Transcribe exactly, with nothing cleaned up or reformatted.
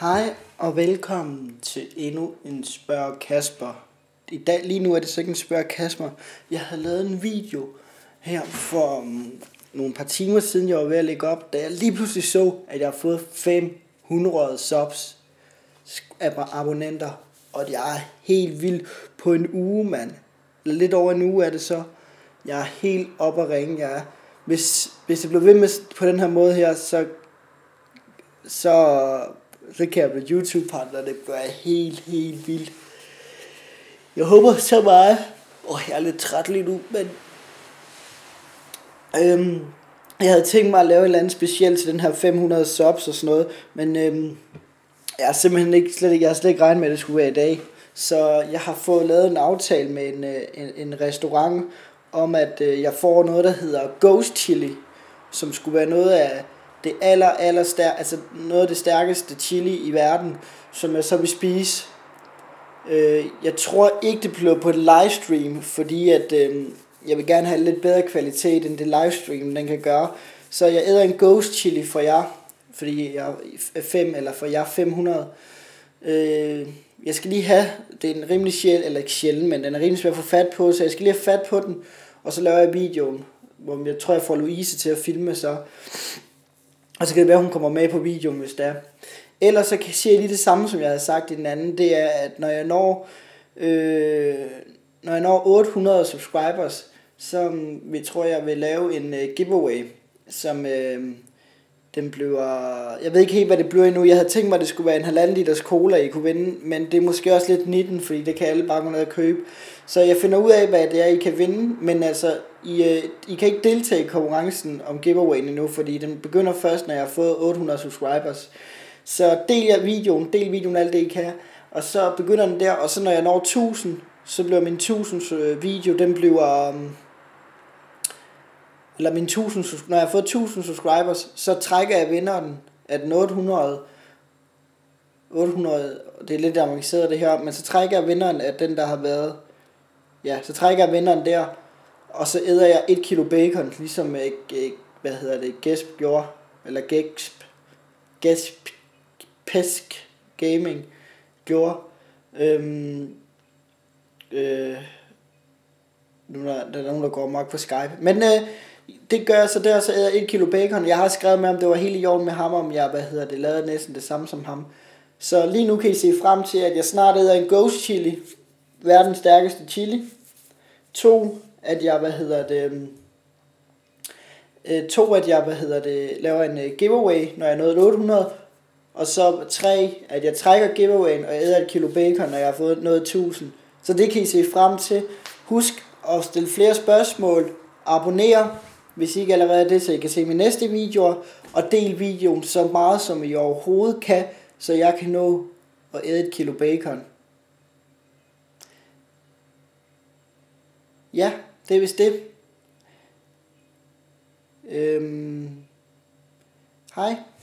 Hej og velkommen til endnu en Spørg Kasper. I dag, lige nu er det så ikke en Spørg Kasper. Jeg havde lavet en video her for um, nogle par timer siden, jeg var ved at lægge op, da jeg lige pludselig så, at jeg har fået fem hundrede subs af abonnenter. Og jeg er helt vild på en uge, mand. Lidt over en uge er det så. Jeg er helt op at ringe. Jeg er. Hvis, hvis det bliver ved med på den her måde her, så så så kan jeg blive YouTube-partner. Det gør jeg helt, helt vildt. Jeg håber så meget. Åh, jeg er lidt træt lige nu, men øhm, jeg havde tænkt mig at lave et eller andet specielt til den her fem hundrede subs og sådan noget, men øhm, jeg har simpelthen ikke, slet ikke, jeg har slet ikke regnet med, at det skulle være i dag. Så jeg har fået lavet en aftale med en, en, en restaurant om, at øh, jeg får noget, der hedder Ghost Chili, som skulle være noget af det aller, aller stær- altså noget af det stærkeste chili i verden, som jeg så vil spise. Øh, jeg tror ikke, det bliver på et livestream, fordi at, øh, jeg vil gerne have lidt bedre kvalitet, end det livestream, den kan gøre. Så jeg æder en ghost chili for jer, fordi jeg er fem, eller for jer fem hundrede. Øh, jeg skal lige have, det er en rimelig sjældent, eller ikke sjældent, men den er rimelig svær at få fat på, så jeg skal lige have fat på den, og så laver jeg videoen, hvor jeg tror, jeg får Louise til at filme så. Og så kan det være, hun kommer med på videoen, hvis det er. Ellers så siger jeg lige det samme, som jeg havde sagt i den anden. Det er, at når jeg når, øh, når jeg når otte hundrede subscribers, så vi tror jeg vil lave en uh, giveaway, som øh, den bliver... Jeg ved ikke helt, hvad det bliver endnu. Jeg havde tænkt mig, at det skulle være en halvanden liters cola, I kunne vinde. Men det er måske også lidt nitten, fordi det kan alle bare gå ned og købe. Så jeg finder ud af, hvad det er, I kan vinde. Men altså, I, øh, I kan ikke deltage i konkurrencen om giveawayen endnu, fordi den begynder først, når jeg har fået otte hundrede subscribers. Så del jer videoen, del videoen alt det, I kan. Og så begynder den der, og så når jeg når tusind, så bliver min tusind video, den bliver... Um, eller min tusind, når jeg har fået tusind subscribers, så trækker jeg vinderen af den otte hundrede, otte hundrede, det er lidt avanceret det her, men så trækker jeg vinderen af den, der har været, ja, så trækker jeg vinderen der, og så æder jeg et kilo bacon, ligesom, hvad hedder det, Gesp gjorde, eller Gesp, Gesp, Pesk Gaming gjorde, øhm, øh, nu er der nogen, der går mok på Skype, men øh, det gør jeg så der, så æder jeg et kilo bacon. Jeg har skrevet med, om det var helt i orden med ham, om jeg, hvad hedder det, lavede næsten det samme som ham. Så lige nu kan I se frem til, at jeg snart æder en ghost chili, verdens stærkeste chili. To, at jeg, hvad hedder det, øh, to, at jeg, hvad hedder det, laver en uh, giveaway, når jeg nåede otte hundrede. Og så tre, at jeg trækker giveawayen, og æder et kilo bacon, når jeg har fået noget tusind. Så det kan I se frem til. Husk at stille flere spørgsmål. Abonner, hvis I ikke allerede er det, så I kan se mine næste videoer. Og del videoen så meget, som I overhovedet kan, så jeg kan nå at æde et kilo bacon. Ja, det er vist det. Øhm. Hej.